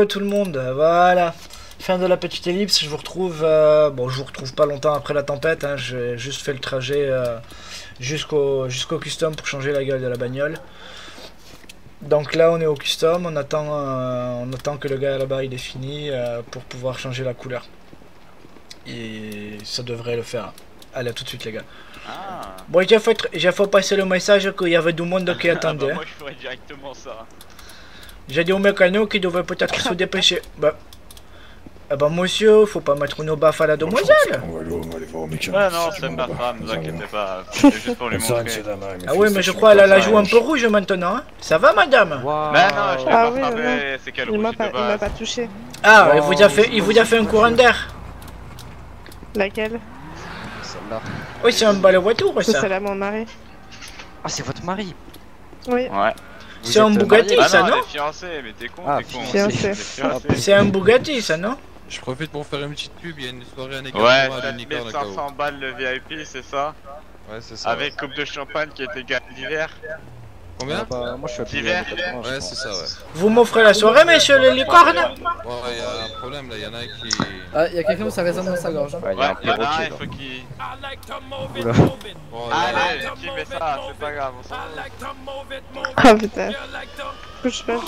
Re tout le monde, voilà. Fin de la petite ellipse, je vous retrouve... bon, je vous retrouve pas longtemps après la tempête, hein. J'ai juste fait le trajet jusqu'au custom pour changer la gueule de la bagnole. Donc là, on est au custom, on attend que le gars là-bas il est fini pour pouvoir changer la couleur. Et ça devrait le faire. Allez, à tout de suite les gars. Ah. Bon, j'ai fait passer le message qu'il y avait du monde qui attendait. Bah, moi je ferais directement ça. J'ai dit au mécano qu'il devait peut-être se dépêcher. Bah, monsieur, faut pas mettre une baffe à la demoiselle. On va aller voir au mécano. Ouais, non, c'est ma femme, ne vous inquiétez pas. C'est juste pour lui montrer. Ah oui, mais je crois qu'elle a la joue un peu rouge maintenant. Hein. Ça va, madame? Wow. Mais non, je l'ai pas oui, frappé, c'est qu'elle Il m'a rouge de base. pas touché. Ah, Wow. il vous a fait un courant d'air. Laquelle? Celle-là. Oui, c'est un balai voiture, C'est ça. celle à mon mari. Ah, c'est votre mari. Oui. Ouais. C'est un Bugatti, Ah ça, non, non? elle est fiancée, mais t'es con, Ah, t'es con. fiancée. Elle est fiancée. C'est un Bugatti, ça, non? Je profite pour faire une petite pub, il y a une soirée à Ouais, Nécamora à l'Unicorn au 7500 balles le VIP, c'est ça? Ouais, c'est ça. Avec coupe de champagne qui était gagnée d'hiver. Combien? Bah, moi je suis habillé D'hiver. à Ouais, c'est ça, ouais. Vous m'offrez la soirée, monsieur le licorne? Bon, il y a un problème là, il y en a qui. Ah, y'a quelqu'un où ça résonne dans sa gorge. Hein. Ouais, il y Ouais, a un il y en a un, perroquet il là. faut qu'il... Oula. Bon, Allez, qui met ça, c'est pas grave, on s'en fout. Ah putain. Couche pas.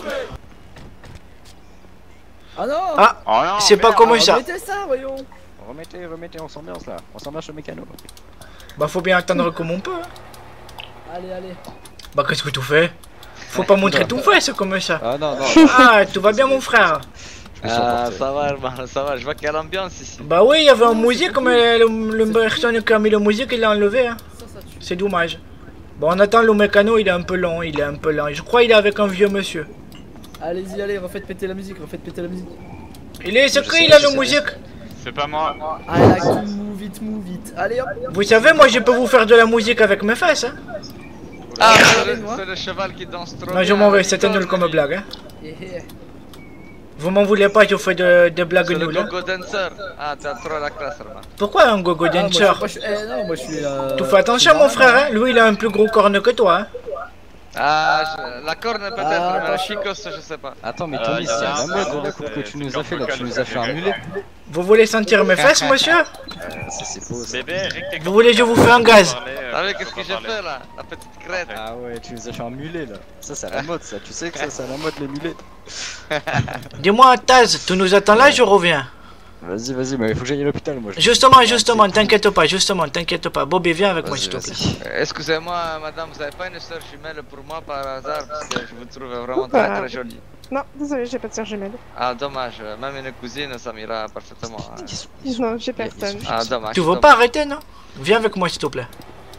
Ah non. Ah, Oh non, c'est pas merde. comme ça. Remettez ça, voyons. Remettez, on s'ambiance là. On s'ambiance au mécano. Bah, faut bien attendre comme on peut. Hein. Allez. Bah, qu'est-ce que tu fais? Faut pas montrer ton fesse comme ça. Ah non, non. Ah, tout va bien, mon frère? Je me suis emporté. Ça va, hermano, ça va. Je vois qu'il y a l'ambiance ici. Bah oui, il y avait un musique, mais le personne qui a mis la musique, il l'a enlevé. Hein. Ça tue. C'est dommage. Bon, on attend le mécano, il est un peu lent, Je crois qu'il est avec un vieux monsieur. Allez-y, allez, refaites péter la musique, Il est secret, il a la musique. C'est pas moi. I like to move it. Allez hop. Vous savez, moi, je peux vous faire de la musique avec mes fesses. Hein. Ah, allez, moi. c'est le cheval qui danse trop. Non, je bien, m'en vais, la c'était nul licorne, comme lui. blague. Hein. Yeah. Vous m'en voulez pas, je fais des blagues C'est le nulles. Hein. gogo dancer. Ah, t'as trop la classe, hermano. Pourquoi un gogo Ah, dancer? moi je suis. Tu fais attention, mon frère. Hein. Lui, il a un plus gros corne que toi. Hein. Ah, la corne peut-être, Ah, mais le attention. chicos, je sais pas. Attends, mais Tommy, c'est la mode la coupe que tu nous as fait là. Tu nous as fait un mulet. Vous voulez sentir mes fesses, monsieur? Ça c'est faux ça. Bébé, Rick, t'es Vous voulez que je vous fais un gaz? Ah oui, qu'est-ce que j'ai fait là? La petite crête. Ah ouais, tu nous as fait un mulet là. Ça c'est à la mode ça. Tu sais que ça c'est à la mode les mulets. Dis-moi, Taz, tu nous attends là, je reviens. Vas-y, mais il faut que j'aille à l'hôpital moi. Justement, t'inquiète pas. Bobby, viens avec moi, s'il te plaît. Excusez-moi, madame, vous avez pas une soeur jumelle pour moi par hasard? Parce que je vous trouve vraiment très très jolie. Non, désolé, j'ai pas de sœur jumelle. Ah, dommage, même une cousine, ça m'ira parfaitement. Hein. Non, j'ai personne. Ah, dommage. Tu veux dommage. pas arrêter, non? Viens avec moi, s'il te plaît.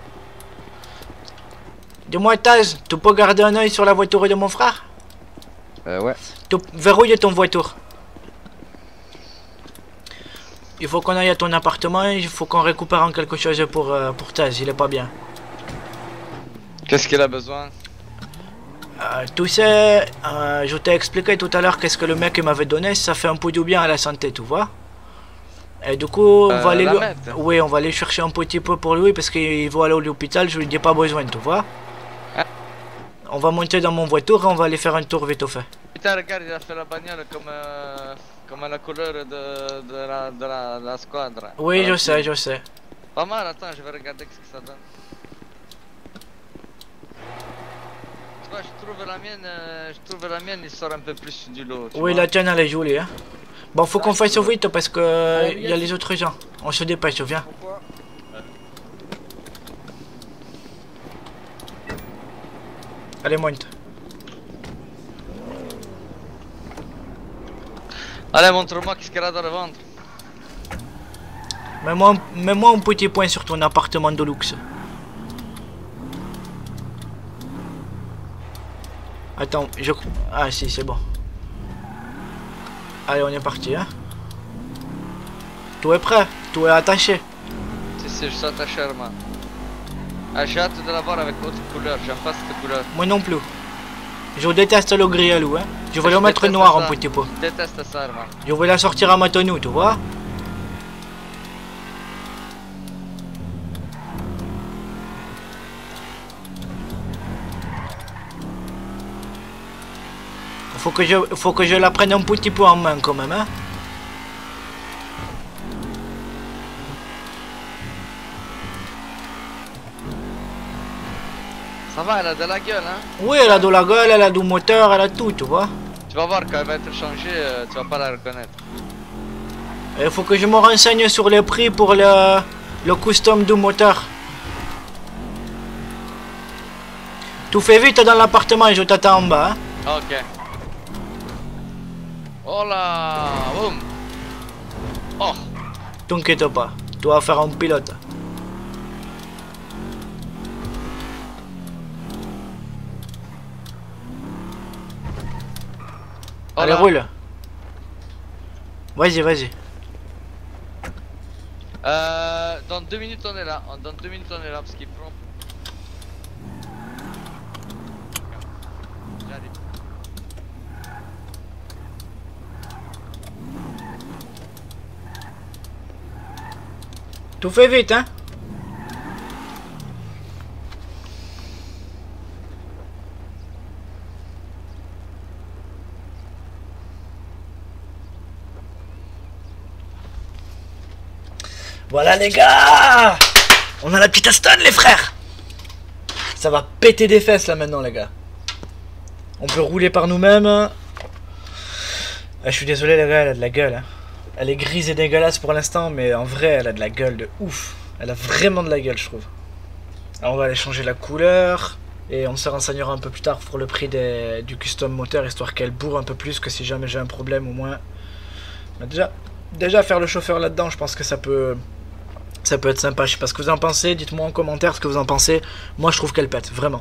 Dis-moi, Taz, tu peux garder un œil sur la voiture de mon frère? Ouais. Tu verrouilles ton voiture. Il faut qu'on aille à ton appartement, il faut qu'on récupère en quelque chose pour Taz, il est pas bien. Qu'est-ce qu'il a besoin? Tu sais, je t'ai expliqué tout à l'heure qu'est-ce que le mec m'avait donné, ça fait un peu du bien à la santé, tu vois. Et du coup, on va aller la mettre. oui, on va aller chercher un petit peu pour lui parce qu'il veut aller à l'hôpital, je lui dis pas besoin, tu vois. Ah. On va monter dans mon voiture et on va aller faire un tour vite au fait. Putain, regarde, il a fait la bagnole comme la couleur de la squadre. Oui, Alors, je sais. Pas mal, attends, je vais regarder ce que ça donne. Tu vois, je trouve la mienne, il sort un peu plus du lot. tu Oui, vois. la tienne elle est jolie, hein. Bon, faut qu'on fasse vite parce que Allez, il y a les autres gens. On se dépêche, viens. Allez, monte. Allez, montre-moi qu'est-ce qu'elle a dans le ventre. Mets-moi un petit point sur ton appartement de luxe. Attends, ah si, c'est bon. Allez, on est parti, hein. Tout est prêt, tout est attaché. Si, je suis attaché, hermano. Ah, j'ai hâte de la voir avec autre couleur, j'aime pas cette couleur. Moi non plus. Je déteste le gris à loup, hein. Je vais le mettre déteste noir ça. un petit peu. Je déteste ça, hermano. Je vais la sortir à Matonou, tu vois. Faut que je la prenne un petit peu en main quand même, hein. Ça va, elle a de la gueule, hein. Oui, elle a de la gueule, elle a du moteur, elle a tout, tu vois. Tu vas voir, quand elle va être changée, tu vas pas la reconnaître. Il faut que je me renseigne sur les prix pour le custom du moteur. Tout fait vite dans l'appartement, je t'attends en bas, hein. Ok. Oh là, boum. Oh. T'inquiète pas, tu vas faire un pilote. Oh Allez, là. roule. Vas-y, vas-y. Dans 2 minutes on est là. Dans 2 minutes on est là parce qu'il prend. J'arrive. Tout fait vite, hein. Voilà les gars, on a la petite Aston les frères. Ça va péter des fesses là maintenant les gars. On peut rouler par nous-mêmes. Ah, je suis désolé les gars, elle a de la gueule, hein. Elle est grise et dégueulasse pour l'instant, mais en vrai elle a de la gueule de ouf. Elle a vraiment de la gueule je trouve. Alors on va aller changer la couleur. Et on se renseignera un peu plus tard pour le prix du custom moteur, histoire qu'elle bourre un peu plus, que si jamais j'ai un problème au moins. Mais déjà faire le chauffeur là-dedans, je pense que ça peut être sympa. Je sais pas ce que vous en pensez, dites-moi en commentaire ce que vous en pensez. Moi je trouve qu'elle pète, vraiment.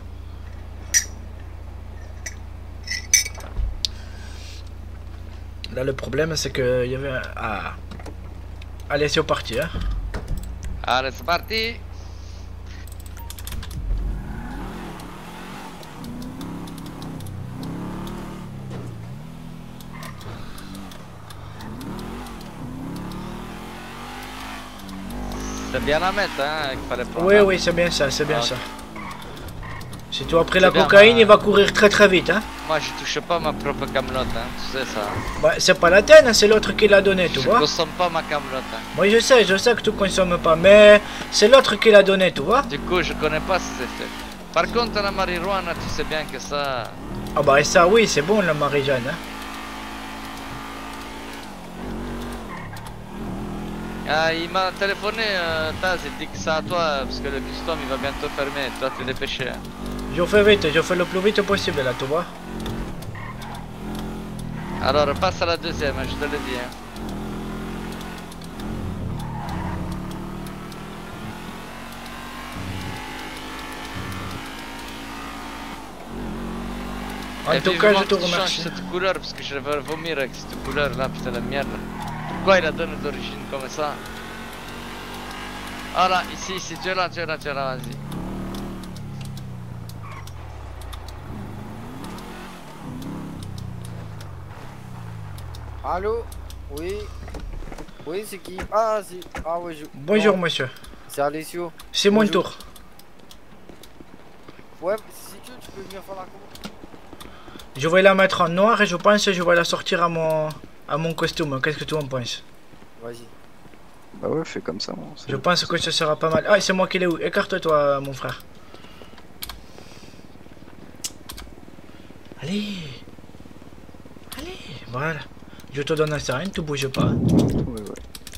Là le problème c'est que il y avait un... Ah. Allez c'est parti, hein. Allez c'est parti. C'est bien la mettre, hein, qu'il fallait prendre. Oui, oui, c'est bien ça, c'est bien ça. Si tu as pris la C'est bien, cocaïne, bah. il va courir très très vite, hein. Moi je touche pas ma propre camelote, hein, tu sais ça. Bah, c'est pas la tienne, c'est l'autre qui l'a donné, tu Je vois. consomme pas ma camelote, hein. Moi je sais que tu consommes pas, mais c'est l'autre qui l'a donné, tu vois. Du coup je connais pas ces effets. Par contre la marijuana, tu sais bien que ça... Ah bah et ça oui, c'est bon la Marie-Jeanne, hein. Ah, il m'a téléphoné, Taz, il dit que c'est à toi, parce que le custom il va bientôt fermer, tu dois te dépêcher. Hein. Je fais vite, je fais le plus vite possible là, tu vois. Alors passe à la deuxième, hein, je te le dis. Hein. En Et tout puis, cas, je vivement te que tu changes remercie. cette couleur, parce que je vais vomir avec cette couleur là, putain de merde. Pourquoi il a donné d'origine comme ça? Ah là, ici, tu es là, vas-y. Allô? Oui? Oui, c'est qui? Ah, c'est... Ah oui, je... Bonjour non, monsieur, c'est Alessio. c'est mon Bonjour. tour. Ouais, si tu peux venir faire la commande. Je vais la mettre en noir et je pense que je vais la sortir à mon costume. Qu'est-ce que tu en penses? Vas-y. Bah ouais, fais comme ça. Je pense que ce sera pas mal. Ah, c'est moi qui l'ai eu. Écarte-toi, mon frère. Allez. Allez, voilà. Je te donne un seringue, tu bouges pas. Ouais, ouais.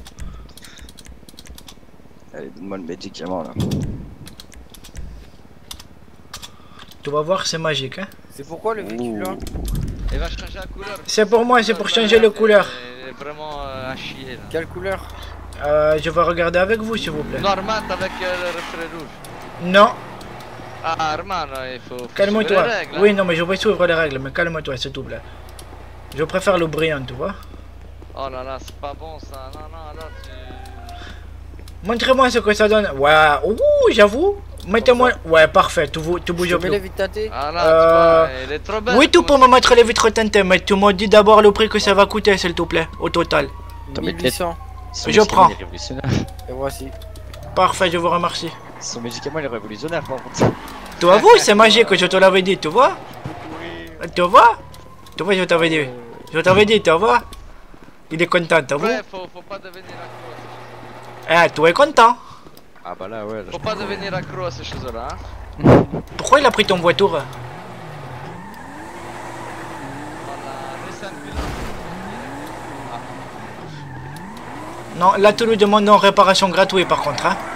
Allez, donne-moi le médicament là. Tu vas voir, c'est magique, hein. C'est pourquoi le véhicule là? Il va changer la couleur. C'est pour moi, c'est pour changer le couleur. Il est vraiment à chier là. Quelle couleur? Je vais regarder avec vous, s'il vous plaît. Non, Armand avec le reflet rouge. Non, Ah, Armand, il faut calme-toi. suivre les règles, hein. Oui, non, mais je vais suivre les règles, mais calme-toi, s'il te plaît. Je préfère le brillant, tu vois. Oh là là, c'est pas bon ça. Non, non, là tu... Montrez-moi ce que ça donne. Ouais, ouh, j'avoue. Mettez-moi. Ouais, parfait, tu bouges Je mets les plus. vitres teintées. Ah là, tu vois, il est trop belle. Oui, tu peux me mettre les vitres teintées, mais tu me dis d'abord le prix que ça va coûter, s'il te plaît, au total. Attends, mais 1800. Son Je médicament, prends. il est révolutionnaire. Et voici. Parfait, je vous remercie. Son médicament il est révolutionnaire par contre. Tu vois, vous, c'est magique, je te l'avais dit, tu vois. Tu vois. Tu vois, je t'avais dit. Je t'avais dit, tu vois. Il est content, t'as vu? Ouais, faut pas devenir accro. Eh, tu es content. Ah bah là, ouais. Là, Faut pas devenir accro à ces choses-là, hein. Pourquoi il a pris ton voiture? Voilà, Nissan Pilar. Non, là, tu lui demandes en réparation gratuite par contre, hein.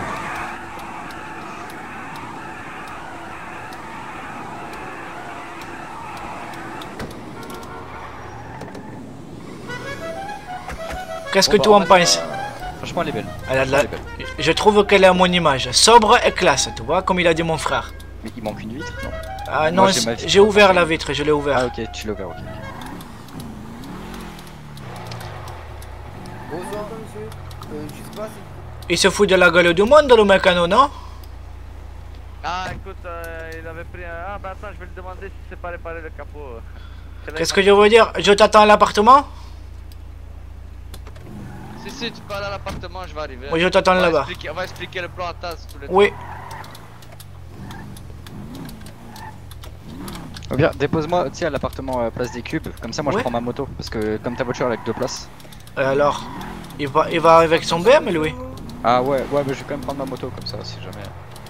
Qu'est-ce que Bon, tu bah, en penses? Franchement, elle est belle. Elle a de la- Elle est belle. Je trouve qu'elle est à mon image. Sobre et classe, tu vois, comme il a dit mon frère. Mais il manque une vitre, non? Ah non, Moi, j'ai ma vitre. j'ai ouvert la vitre, je l'ai Ah ouvert. ok, tu l'as ouvert, ok. Bonsoir, monsieur. Je sais pas si... Il se fout de la gueule du monde, le mécano, non? Ah, écoute, il avait pris un... Ah, bah attends, je vais lui demander si c'est pas réparé le capot. Qu'est-ce que je veux dire? Je t'attends à l'appartement? Si, tu peux aller à l'appartement, je vais arriver. Moi, je t'attends là-bas. On va expliquer le plan à Taz tous les deux. Oui. Oh bien, dépose-moi, tu sais, à l'appartement Place des Cubes, comme ça moi Ouais. je prends ma moto, parce que comme ta voiture elle a que 2 places. Et alors? Il va avec son BM, lui? Ah ouais, ouais, mais je vais quand même prendre ma moto comme ça, si jamais.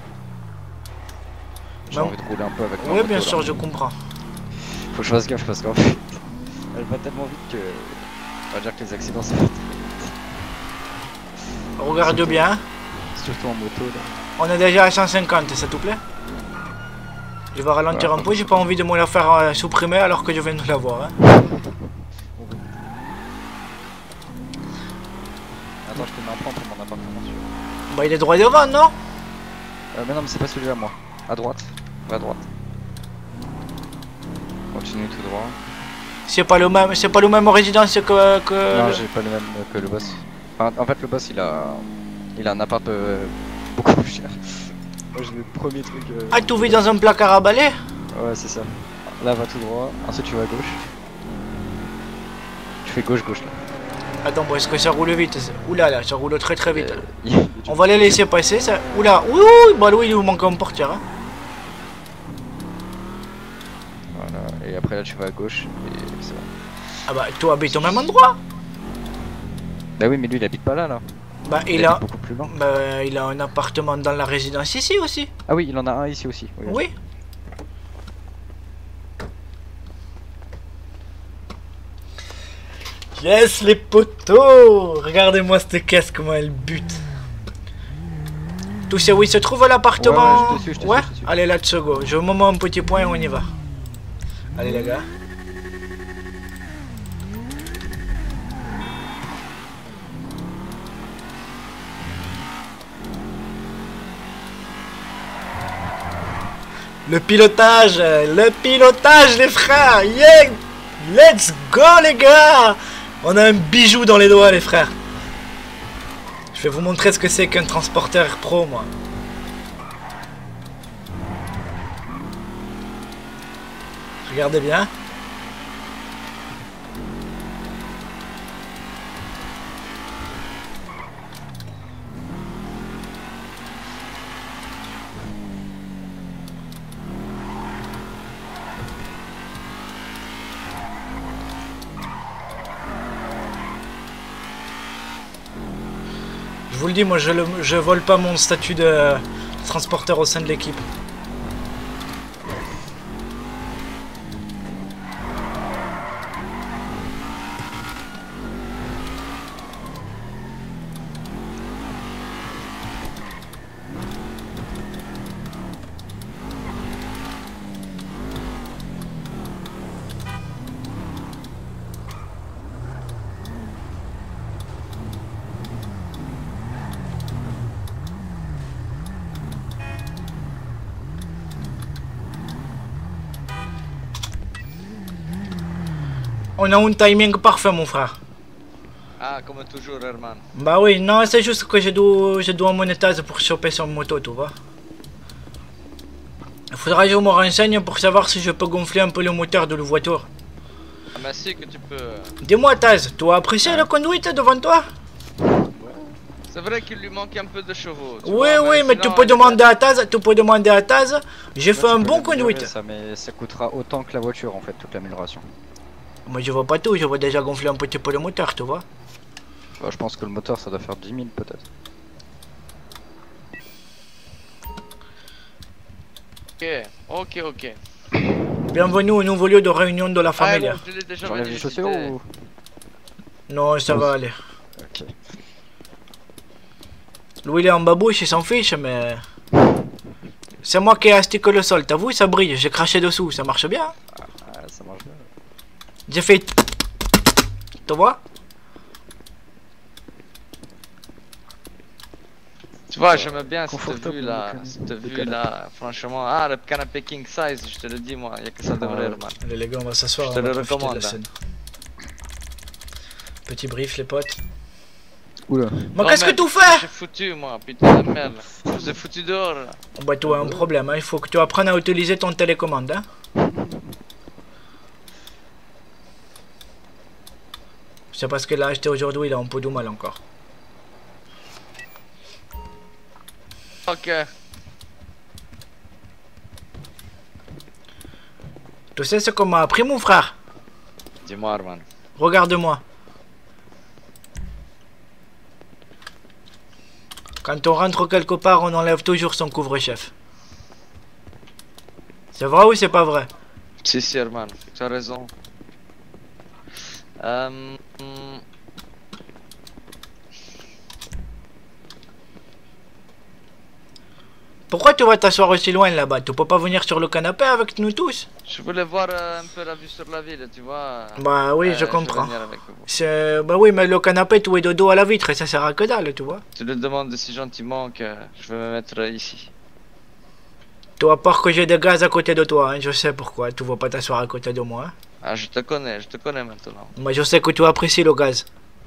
J'ai Non. envie de rouler un peu avec ma Oui, moto. bien là. sûr, je comprends. Faut que je fasse gaffe parce qu'en fait, elle va tellement vite que. On va dire que les accidents ça va très vite. Regarde Surtout- bien. Surtout en moto là. On est déjà à 150, ça te plaît? Je vais ralentir Ouais, un peu, j'ai pas envie de me la faire supprimer alors que je viens de la voir. Hein. Attends, je te mets un plan pour mon appartement sûr. Bah, il est droit devant, non? Mais non, mais c'est pas celui-là, moi. À droite. Va à droite. Continue tout droit. C'est pas le même résidence que... Non, j'ai pas le même que le boss. Enfin, en fait, le boss il a un appart beaucoup plus cher. Moi, j'ai le premier truc. Ah, tu vis dans un placard à balai? Ouais, c'est ça. Là, va tout droit. Ensuite, tu vas à gauche. Tu fais gauche là. Attends, bon, est-ce que ça roule vite? Oula, là, ça roule très très vite. Il y a du- On va les laisser passer, ça... Oula, oui, bah oui, il nous manque un portière. Hein. Voilà. Et après, là, tu vas à gauche. Et c'est bon. Ah bah, tu habites au même endroit? Bah oui, mais lui, il habite pas là. Bah, Il il a... habite beaucoup plus loin. Bah, il a un appartement dans la résidence ici aussi. Ah oui, il en a un ici aussi. Oui. Oui. Yes, les poteaux! Regardez-moi cette caisse, comment elle bute. Tu sais où il se trouve l'appartement? Ouais, je te suis, je te Ouais? suis, je te suis. Allez, let's go. Je me mets un petit point et on y va. Allez, les gars. Le pilotage, les frères, yeah, let's go les gars, on a un bijou dans les doigts les frères. Je vais vous montrer ce que c'est qu'un transporteur pro moi. Regardez bien. Je vous le dis, moi je vole pas mon statut de transporteur au sein de l'équipe. On a un timing parfait mon frère. Ah, comme toujours, Herman. Bah oui, non, c'est juste que je dois un monétage pour choper son moto, tu vois. Il faudra que je me renseigne pour savoir si je peux gonfler un peu le moteur de la voiture. Ah, mais si que tu peux. Dis-moi Taz, tu as apprécié la conduite devant toi? C'est vrai qu'il lui manque un peu de chevaux. tu Oui, vois, oui, mais tu sinon, peux il est demander à Taz, tu peux demander à Taz. J'ai fait un bon conduite. Ça, mais ça coûtera autant que la voiture en fait, toute l'amélioration. Moi je vois pas tout, je vois déjà gonfler un petit peu le moteur, tu vois. Bah, je pense que le moteur ça doit faire 10 000 peut-être. Ok. Bienvenue au nouveau lieu de réunion de la famille. Ah, bon, je l'ai déjà J'enlève les visité. chaussures ou... Non, ça va aller. Ok. Louis il est en babouche, il s'en fiche, mais... C'est moi qui ai astiqué le sol, t'as vu, ça brille, j'ai craché dessous, ça marche bien. Ah, ça marche bien. J'ai fait... Tu vois? Tu vois, j'aime bien cette Confortable, vue là, franchement. Ah, le canapé king size, je te le dis moi, y'a que ça devrait, man. Allez les gars, on va s'asseoir, Je te on va le profiter de la recommande, scène. Petit brief les potes. Oula. Mais Oh, qu'est-ce que merde, tu fais? J'ai foutu moi, putain de merde. Je vous ai foutu dehors là. Bah tu as un problème, hein. Il faut que tu apprennes à utiliser ton télécommande, hein. C'est parce qu'il l'a acheté aujourd'hui, il a un peu de mal encore. Ok. Tu sais ce qu'on m'a appris mon frère? Dis-moi, man. Regarde-moi. Quand on rentre quelque part, on enlève toujours son couvre-chef. C'est vrai ou c'est pas vrai? Si, man, tu as raison. Pourquoi tu vas t'asseoir aussi loin là-bas? Tu peux pas venir sur le canapé avec nous tous? Je voulais voir un peu la vue sur la ville, tu vois. Bah oui, je vais comprends. venir avec vous. Bah oui, mais le canapé, tu es de dos à la vitre et ça sert à que dalle, tu vois. Tu le demandes si gentiment que je vais me mettre ici. Tu as peur que j'ai des gaz à côté de toi, hein, je sais pourquoi. Tu veux pas t'asseoir à côté de moi. Hein. Ah, je te connais maintenant. Moi, je sais que tu apprécies le gaz.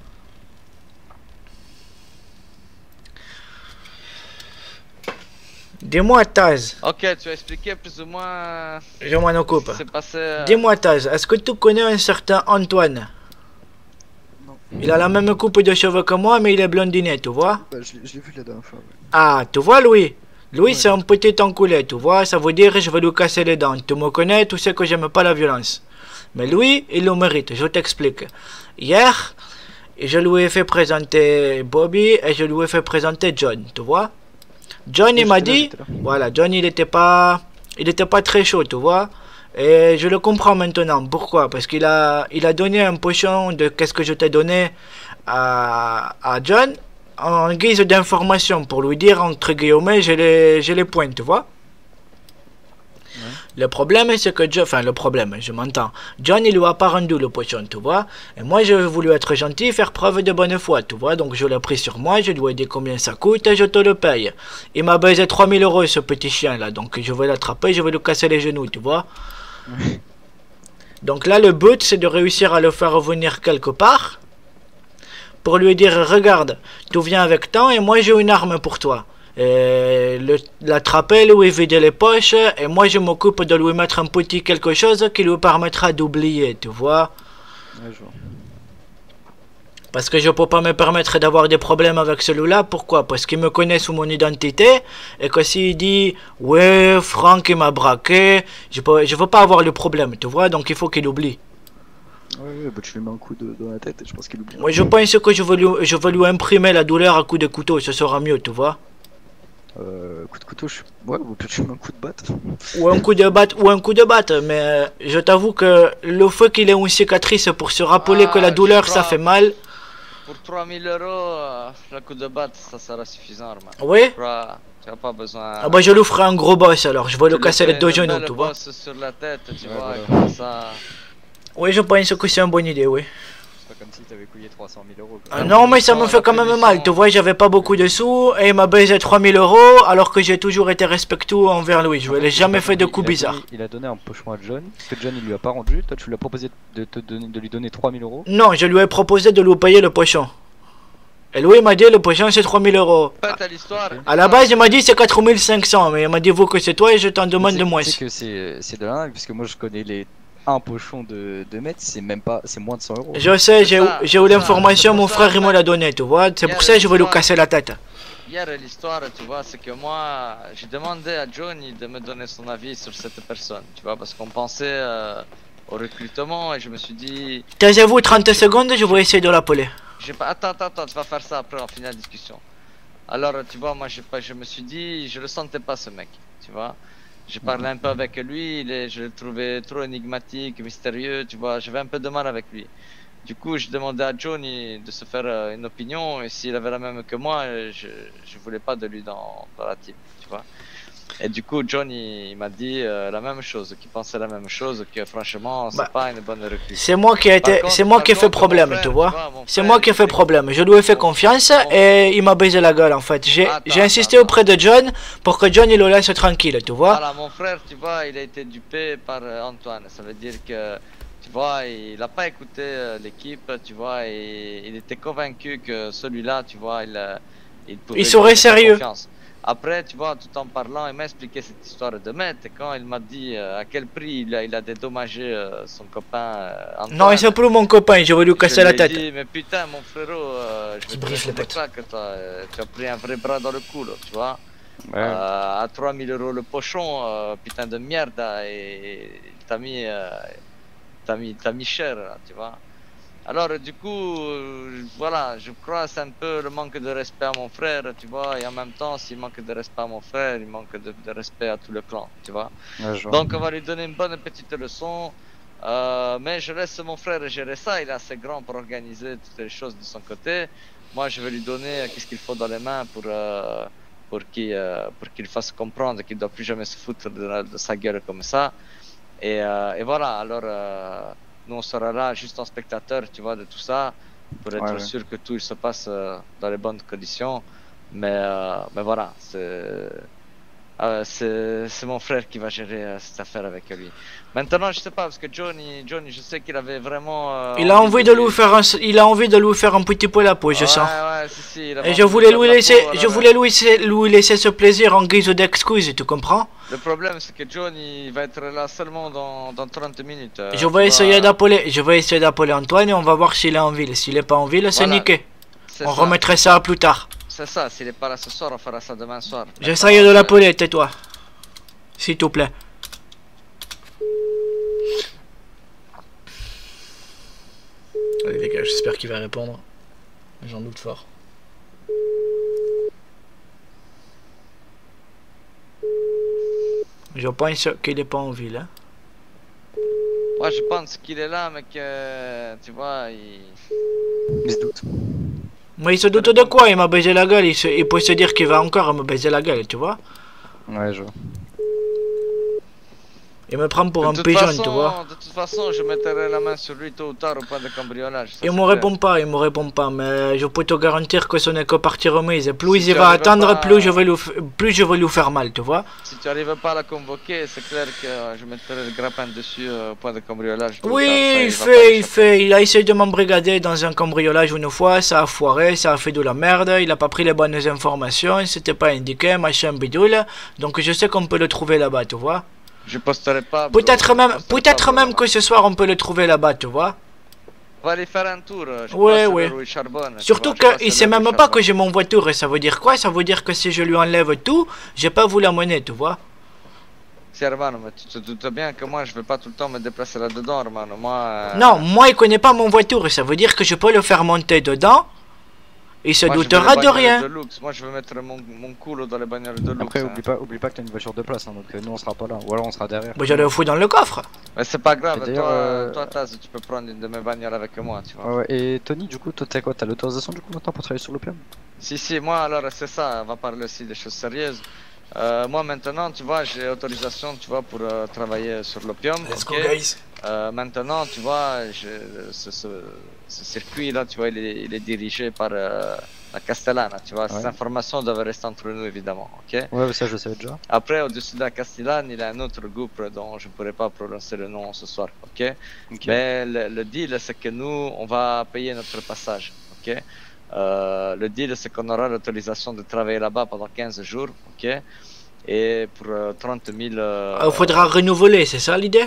Dis-moi, Taz. Ok, tu as expliqué plus ou moins Je m'en occupe. ce qui s'est passé. Dis-moi, Taz, est-ce que tu connais un certain Antoine? Non. Il a la même coupe de cheveux que moi, mais il est blondiné, tu vois? Bah, je l'ai vu la dernière fois. Ouais. Ah, tu vois, Louis? Louis, Ouais. c'est un petit enculé, tu vois? Ça veut dire je vais lui casser les dents. Tu me connais, tu sais que j'aime pas la violence. Mais lui, il le mérite, je t'explique. Hier, je lui ai fait présenter Bobby et je lui ai fait présenter John, tu vois? John, il m'a dit... Voilà, John, il était pas très chaud, tu vois? Et je le comprends maintenant. Pourquoi? Parce qu'il a donné un potion de qu'est-ce que je t'ai donné à John en guise d'information pour lui dire entre guillemets j'ai les points, tu vois. Le problème c'est que je m'entends. John il lui a pas rendu le potion, tu vois. Et moi j'ai voulu être gentil, faire preuve de bonne foi, tu vois. Donc je l'ai pris sur moi, je lui ai dit combien ça coûte et je te le paye. Il m'a baisé 3000 € ce petit chien là, donc je vais l'attraper, je vais lui casser les genoux, tu vois. Donc là le but c'est de réussir à le faire revenir quelque part. Pour lui dire regarde, tu viens avec temps et moi j'ai une arme pour toi. Et l'attraper, lui vider les poches et moi je m'occupe de lui mettre un petit quelque chose qui lui permettra d'oublier, tu vois. Ouais, je vois. Parce que je peux pas me permettre d'avoir des problèmes avec celui-là. Pourquoi? Parce qu'il me connaît sous mon identité et que s'il dit ouais Franck il m'a braqué, je veux pas avoir le problème, tu vois. Donc il faut qu'il oublie. Ouais, bah tu lui mets un coup dans la tête et je pense qu'il oublie. Moi je pense que je veux lui imprimer la douleur à coup de couteau, ce sera mieux, tu vois. Coup de couteau, ouais, ou peut-être tu mets un coup de batte. Ou un coup de batte, mais je t'avoue que le fait qu'il ait une cicatrice pour se rappeler que la douleur ça fait mal. Pour 3000 €, le coup de batte, ça sera suffisant, man. Oui. Tu n'as pas besoin. Ah bah je lui ferai un gros boss alors, je vais lui Tu casser les fais deux une genoux, belle tu vois. bosse sur la tête, tu Ouais, vois, voilà. comme ça. Oui, je pense que c'est une bonne idée, oui. C'est pas comme si t'avais couillé 300 000 €. Ah non, mais ça me fait quand même mal, tu vois, j'avais pas beaucoup de sous et il m'a baisé 3000 € alors que j'ai toujours été respectueux envers lui, je lui ai jamais fait de coups bizarres. Il a donné un pochon à John, que John il lui a pas rendu, toi tu lui as proposé de lui donner 3000 €. Non, je lui ai proposé de lui payer le pochon. Et lui il m'a dit le pochon c'est 3000 €. Pas à l'histoire. À la base il m'a dit c'est 4500, mais il m'a dit vous que c'est toi et je t'en demande de moins. Tu sais que c'est de l'arnaque, puisque moi je connais un pochon de mètres, c'est même pas, c'est moins de 100 euros. Je sais, j'ai eu ça, l'information, c'est mon ça, frère il me ouais. l'a donné, tu vois. C'est Hier, pour ça que je veux lui l'histoire- casser la tête. Hier, l'histoire, tu vois, c'est que moi, j'ai demandé à Johnny de me donner son avis sur cette personne, tu vois, parce qu'on pensait au recrutement et je me suis dit, Taisez-vous 30 secondes, je vais essayer de l'appeler. j'ai pas, attends, tu vas faire ça après, on finit la discussion. Alors, tu vois, moi, je me suis dit, je le sentais pas ce mec, tu vois. J'ai parlé un peu avec lui, je le trouvais trop énigmatique, mystérieux, tu vois, j'avais un peu de mal avec lui. Du coup, je demandais à Johnny de se faire une opinion et s'il avait la même que moi, je voulais pas de lui dans la team, tu vois. Et du coup, Johnny il m'a dit la même chose, qu'il pensait la même chose, que franchement, c'est Bah, pas une bonne recrue. C'est moi qui ai Par été, contre- c'est moi par qui ai fait contre, mon problème, frère, tu vois. mon C'est frère, moi qui ai il fait sait- problème. Je lui ai fait mon- confiance mon- et il m'a baisé la gueule en fait. J'ai Attends, insisté attends. auprès de John pour que John il le laisse tranquille, tu vois. Voilà, mon frère, tu vois, il a été dupé par Antoine. Ça veut dire que, tu vois, il n'a pas écouté l'équipe, tu vois, et il était convaincu que celui-là, tu vois, il pouvait. Il serait lui faire sérieux. confiance. Après, tu vois, tout en parlant, il m'a expliqué cette histoire de maître. Et quand il m'a dit à quel prix il a dédommagé son copain Antoine. Non, c'est plus mon copain, je vais lui casser je la lui ai tête. dit, mais putain, mon frérot, je Qui vais te brise mettre les des potes. claques, toi. Tu as pris un vrai bras dans le cul, tu vois. Ouais. À 3000 € le pochon, putain de merde, et t'as mis cher, là, tu vois. Alors, du coup, voilà, je crois que c'est un peu le manque de respect à mon frère, tu vois, et en même temps, s'il manque de respect à mon frère, il manque de respect à tout le clan, tu vois. Ouais, je vois. Donc, on va lui donner une bonne petite leçon, mais je laisse mon frère gérer ça, il est assez grand pour organiser toutes les choses de son côté. Moi, je vais lui donner qu'est-ce qu'il faut dans les mains pour qu'il fasse comprendre qu'il ne doit plus jamais se foutre de sa gueule comme ça. Et voilà, alors nous on sera là juste en spectateur, tu vois, de tout ça, pour être Ouais, ouais. sûr que tout se passe dans les bonnes conditions. Mais voilà, c'est mon frère qui va gérer cette affaire avec lui. Maintenant, je sais pas, parce que Johnny, je sais qu'il avait vraiment. Il a envie de lui faire un, il a envie de lui faire un petit peu la peau, je sens. Ouais, si, il avait Et envie je de voulais faire lui la laisser, peau, je alors, voulais lui laisser ce plaisir en guise d'excuse, tu comprends? Le problème, c'est que Johnny il va être là seulement dans 30 minutes. Je vais essayer d'appeler Antoine et on va voir s'il est en ville. S'il est pas en ville, c'est Voilà. niqué. C'est On ça. remettrait ça plus tard. C'est ça, s'il est pas là ce soir, on fera ça demain soir. J'essaye de l'appeler, tais-toi. S'il te plaît. Allez les gars, j'espère qu'il va répondre. J'en doute fort. Je pense qu'il est pas en ville. Hein. Moi, je pense qu'il est là, mais que, tu vois, Il se doute. Mais il se doute de quoi? Il m'a baisé la gueule. Il peut se dire qu'il va encore me baiser la gueule, tu vois. Ouais, je vois. Il me prend pour un de toute pigeon, façon, tu vois. De toute façon, je mettrai la main sur lui tôt ou tard au point de cambriolage. ça, Il c'est me clair. répond pas, mais je peux te garantir que ce n'est que partie remise. Plus Si il tu va arrives attendre, pas- plus je vais lui faire mal, tu vois. Si tu n'arrives pas à la convoquer, c'est clair que je mettrai le grappin dessus au point de cambriolage. tôt ou Oui, tard, ça, il va pas échapper. fait. Il a essayé de m'embrigader dans un cambriolage une fois, ça a foiré, ça a fait de la merde, il a pas pris les bonnes informations, c'était pas indiqué, machin bidule. Donc je sais qu'on peut le trouver là-bas, tu vois. Je posterai pas. bro, Peut-être je même, posterai peut-être pas, même bro. que ce soir on peut le trouver là-bas, tu vois. On va aller faire un tour. Je Ouais, passe ouais. vers où il charbonne, tu Surtout vois, je passe qu'il vers sait où même il pas que charbonne. j'ai mon voiture, et ça veut dire quoi? Ça veut dire que si je lui enlève tout, j'ai pas vous la monnaie, tu vois. Si, hermano, mais tu te doutes bien que moi je vais pas tout le temps me déplacer là-dedans, hermano. Moi. Non, moi il connaît pas mon voiture, et ça veut dire que je peux le faire monter dedans. Il se moi, je veux doutera les de bagnoles rien. de luxe. Moi je veux mettre mon culo dans les bagnoles de luxe. Après, hein. oublie pas que t'as une voiture de place, hein, donc nous on sera pas là. Ou alors on sera derrière. Moi je le fous dans le coffre. Mais c'est pas grave, Et d'ailleurs, toi Taz, tu peux prendre une de mes bagnoles avec moi, tu vois. Ouais, ouais. Et Tony, du coup, toi t'as quoi? T'as l'autorisation du coup maintenant pour travailler sur l'opium? Si, moi alors c'est ça, on va parler aussi des choses sérieuses. Moi maintenant, tu vois, j'ai autorisation, tu vois, pour travailler sur l'opium. Ok. guys. Maintenant, tu vois, ce circuit-là, tu vois, il est dirigé par la Castellana, tu vois. Ces Ouais. informations doivent rester entre nous, évidemment, ok. Ouais, ça je savais déjà. Après, au-dessus de la Castellane, il y a un autre groupe dont je ne pourrais pas prononcer le nom ce soir, ok. Ok. Mais le deal, c'est que nous, on va payer notre passage, ok. Le deal, c'est qu'on aura l'autorisation de travailler là-bas pendant 15 jours, ok. Et pour 30 000... Il faudra renouveler, c'est ça l'idée?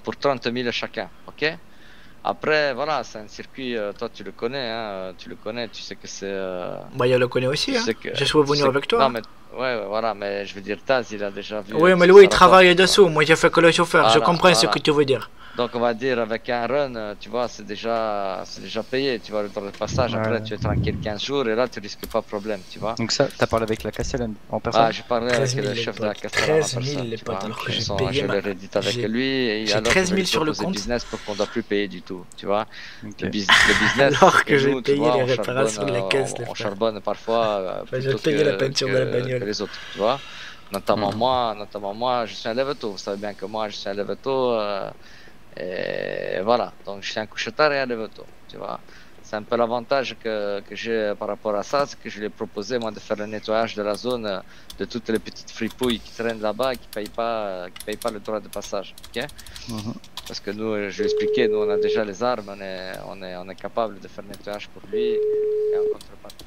pour 30 000 chacun, ok? Après, voilà, c'est un circuit, toi tu le connais, hein, tu sais que c'est... Bah, il le connaît aussi, hein. Je suis venu avec toi. Non, mais, ouais, voilà, mais je veux dire, Taz, il a déjà vu... Oui, mais lui, il travaille dessous, moi j'ai fait que le chauffeur, je comprends ce que tu veux dire. Donc on va dire avec un run, tu vois, c'est déjà payé, tu vois, le droit de passage, après tu es tranquille 15 jours et là tu risques pas de problème, tu vois. Donc ça, t'as parlé avec la Castellane en personne? Ah, j'ai parlé avec le chef de la Castellane en personne. 13 000 les potes, alors que j'ai Je payé l'ai redit avec lui et j'ai alors 13 000 sur le compte. business pour qu'on doit plus payer du tout, tu vois. Okay. Le business, alors que j'ai nous, payé vois, les réparations de la caisse. On charbonne parfois j'ai payé la peinture de la bagnole. Que les autres, tu vois. Notamment moi, je suis un leveto, vous savez bien que moi je suis un leveto. Et voilà, donc je suis un couche-tard et un leveto, tu vois. C'est un peu l'avantage que j'ai par rapport à ça, c'est que je lui ai proposé moi de faire le nettoyage de la zone de toutes les petites fripouilles qui traînent là-bas et qui payent pas le droit de passage, ok? Parce que nous, je lui ai expliqué, nous on a déjà les armes, on est capable de faire le nettoyage pour lui et en contrepartie.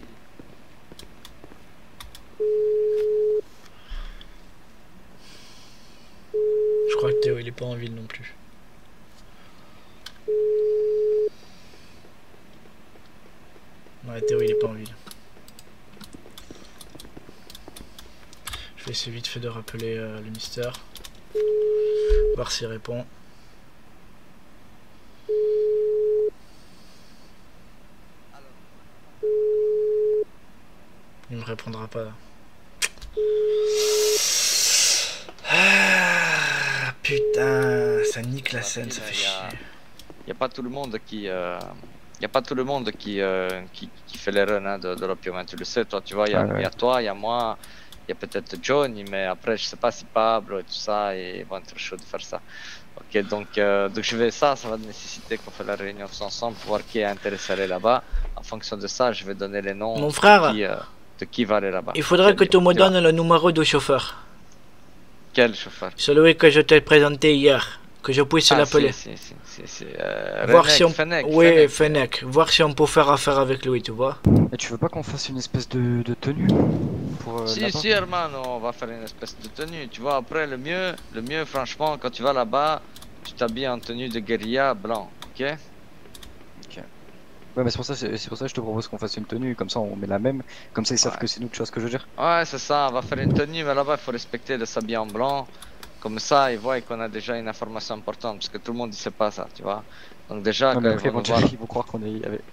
Je crois que Théo il est pas en ville non plus. Ouais, Théo il est pas en ville. Je vais essayer vite fait de rappeler le Mister. Voir s'il répond. Il me répondra pas. Ah, putain, ça nique la scène, ça fait chier. Y a pas tout le monde qui fait les runs hein, de l'opium, tu le sais, toi, tu vois, y a toi, y a moi, y a peut-être Johnny, mais après, je sais pas si Pablo et tout ça, ils vont être chauds de faire ça. Ok, donc ça va nécessiter qu'on fasse la réunion tous ensemble pour voir qui est intéressé à aller là-bas. En fonction de ça, je vais donner les noms. Mon frère, de qui va aller là-bas. Il faudrait que tu me donnes le numéro du chauffeur. Quel chauffeur? Celui que je t'ai présenté hier, que je puisse l'appeler. Voir si on... Oui, Fennec. Voir si on peut faire affaire avec lui, tu vois. Et tu veux pas qu'on fasse une espèce de tenue pour si, hermano, on va faire une espèce de tenue. Tu vois, après, le mieux, franchement, quand tu vas là-bas, tu t'habilles en tenue de guérilla blanc, ok? Ouais, mais c'est pour ça que je te propose qu'on fasse une tenue, comme ça on met la même, comme ça ils savent que c'est nous, tu vois ce que je veux dire? Ouais, c'est ça, on va faire une tenue, mais là-bas il faut respecter de s'habiller en blanc, comme ça ils voient qu'on a déjà une information importante, parce que tout le monde ne sait pas ça, tu vois. Donc déjà, quand ils vont croire qu'on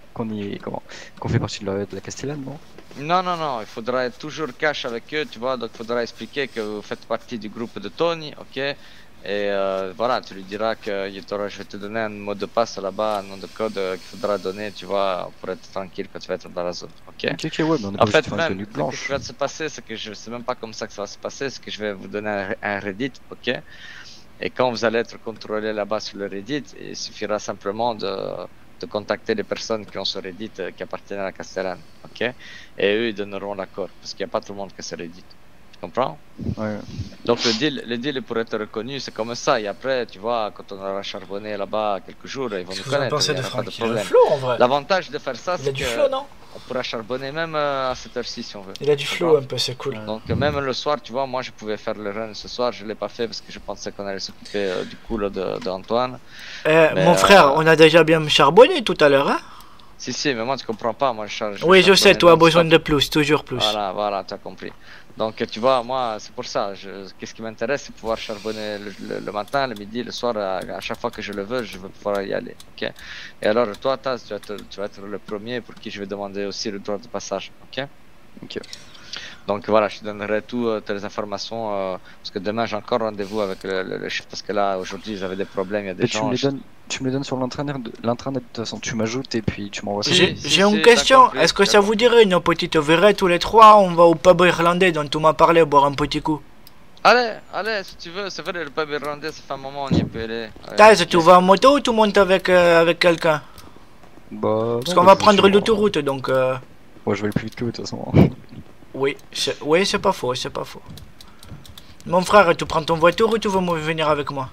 fait partie de la Castellane, non? Non, il faudra être toujours cash avec eux, tu vois, donc il faudra expliquer que vous faites partie du groupe de Tony, ok? Et voilà, tu lui diras que je vais te donner un mot de passe là-bas, un nom de code qu'il faudra donner, tu vois, pour être tranquille quand tu vas être dans la zone, ok? Ok, ouais, mais on est en fait, même, ce qui va se passer, c'est que je sais même pas comme ça que ça va se passer, c'est que je vais vous donner un Reddit, ok? Et quand vous allez être contrôlé là-bas sur le Reddit, il suffira simplement de contacter les personnes qui ont ce Reddit qui appartiennent à la Castellane, ok? Et eux, ils donneront l'accord, parce qu'il n'y a pas tout le monde qui a ce Reddit. Comprends? Ouais. Donc le deal pour être reconnu c'est comme ça et après tu vois quand on aura charbonné là-bas quelques jours ils vont nous connaître, il n'y a pas de problème. L'avantage de faire ça c'est qu'on pourra charbonner même à cette heure-ci si on veut. Il a du flow un peu, c'est cool. Donc même le soir tu vois moi je pouvais faire le run ce soir, je l'ai pas fait parce que je pensais qu'on allait s'occuper du coulo d'Antoine. Mon frère, on a déjà bien charbonné tout à l'heure hein? Si mais moi tu comprends pas, moi je charge. Oui je sais, tu as besoin de plus, toujours plus. Voilà, tu as compris. Donc tu vois, moi c'est pour ça, qu'est-ce qui m'intéresse c'est pouvoir charbonner le matin, le midi, le soir, à chaque fois que je le veux pouvoir y aller, ok? Et alors toi Taz, tu vas être le premier pour qui je vais demander aussi le droit de passage, ok? Ok. Donc voilà, je te donnerai toutes les informations, parce que demain j'ai encore rendez-vous avec le chef, parce que là aujourd'hui ils avaient des problèmes, il y a des gens... Tu me les donnes sur l'intranet, de toute façon tu m'ajoutes et puis tu m'envoies ça. J'ai une question, est-ce que ça vous dirait une petite virée tous les trois, on va au pub irlandais dont tu m'as parlé boire un petit coup? Allez, si tu veux, c'est vrai le pub irlandais ça fait un moment on y peut aller. Taz, tu vas en moto ou tu montes avec quelqu'un? Bah... Parce qu'on va prendre l'autoroute donc... Ouais je vais le plus vite que vous de toute façon. Oui, c'est pas faux, c'est pas faux. Mon frère, tu prends ton voiture ou tu veux venir avec moi?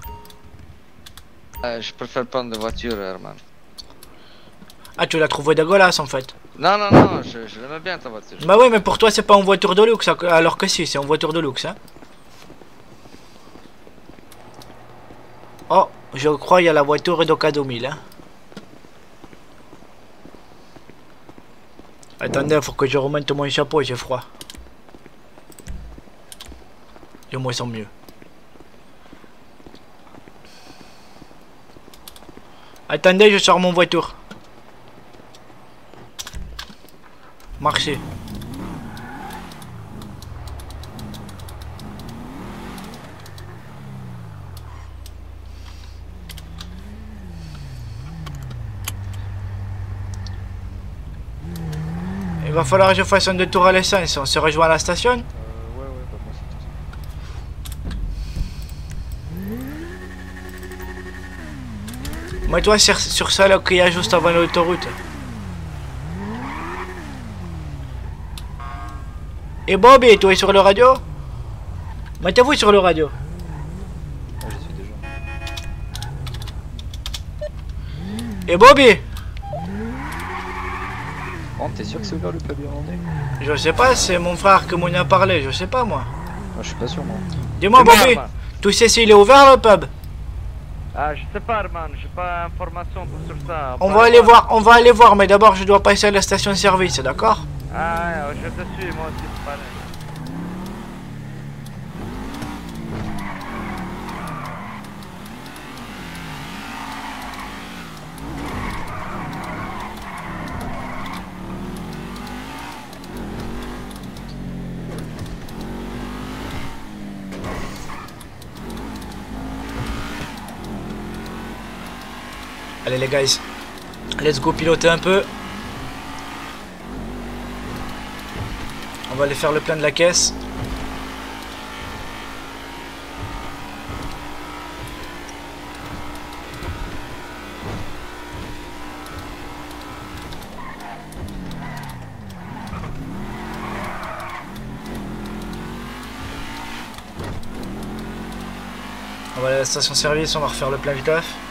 Je préfère prendre de voiture, Herman. Ah, tu l'as trouvé dégueulasse en fait? Non, je l'aimais bien ta voiture. Bah ouais, mais pour toi c'est pas une voiture de luxe, alors que si, c'est une voiture de luxe, hein. Oh, Je crois il y a la voiture de K 2000. Hein. Attendez, il faut que je remonte mon chapeau, j'ai froid. Et moi, ils sont mieux. Attendez, je sors mon voiture. Marchez. Il va falloir que je fasse un détour à l'essence. On se rejoint à la station. Ouais, bah moi c'est tout. Mets-toi sur ça là qu'il y a juste avant l'autoroute. Et Bobby, toi es sur le radio? Mettez-vous sur le radio. Ah, j'y suis déjà. Et Bobby? Oh, t'es sûr que c'est ouvert le pub irlandais? Je sais pas, c'est mon frère qui m'en a parlé, je sais pas moi. Ah, je suis pas sûr moi. Dis-moi Bobby, tu sais s'il est ouvert le pub? Ah, je sais pas, man, j'ai pas d'informations sur ça. On va aller voir, mais d'abord je dois passer à la station service, d'accord? Ah, je te suis, moi aussi, c'est pareil. Allez les guys, let's go piloter un peu. On va aller faire le plein de la caisse. On va aller à la station service, on va refaire le plein vitaf.